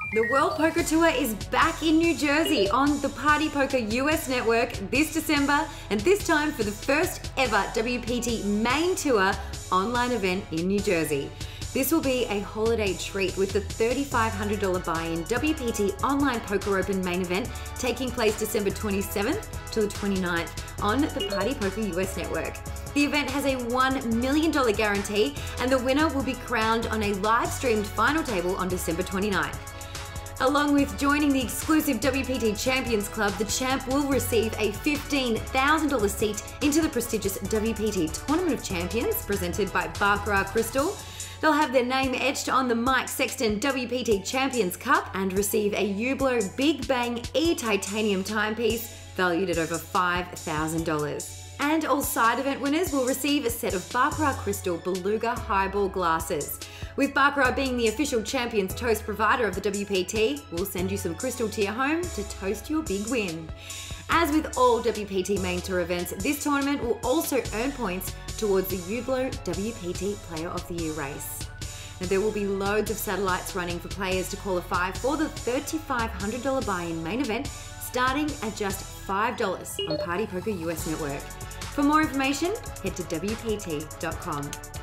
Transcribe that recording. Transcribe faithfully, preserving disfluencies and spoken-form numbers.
The World Poker Tour is back in New Jersey on the Party Poker U S Network this December, and this time for the first ever W P T main tour online event in New Jersey. This will be a holiday treat with the three thousand five hundred dollars buy-in W P T Online Poker Open main event taking place December twenty-seventh to the twenty-ninth on the Party Poker U S Network. The event has a one million dollars guarantee, and the winner will be crowned on a live-streamed final table on December twenty-ninth. Along with joining the exclusive W P T Champions Club, the champ will receive a fifteen thousand dollars seat into the prestigious W P T Tournament of Champions presented by Baccarat Crystal. They'll have their name etched on the Mike Sexton W P T Champions Cup and receive a Hublot Big Bang E titanium timepiece valued at over five thousand dollars. And all side event winners will receive a set of Baccarat Crystal Beluga Highball glasses. With Baccarat being the official Champions Toast provider of the W P T, we'll send you some crystal to your home to toast your big win. As with all W P T main tour events, this tournament will also earn points towards the Hublot W P T Player of the Year race. Now, there will be loads of satellites running for players to qualify for the three thousand five hundred dollars buy-in main event, starting at just five dollars on Party Poker U S Network. For more information, head to W P T dot com.